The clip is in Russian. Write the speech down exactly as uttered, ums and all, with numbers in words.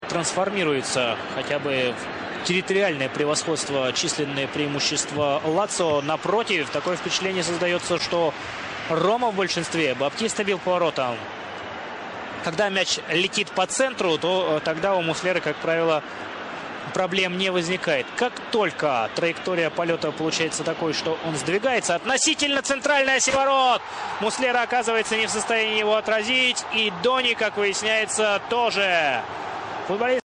Трансформируется хотя бы в территориальное превосходство, численное преимущество Лацио. Напротив, такое впечатление создается, что Рома в большинстве. Баптиста бил по воротам. Когда мяч летит по центру, то тогда у Муслера, как правило, проблем не возникает. Как только траектория полета получается такой, что он сдвигается относительно центральной оси ворот, Муслера оказывается не в состоянии его отразить. И Дони, как выясняется, тоже. Футболист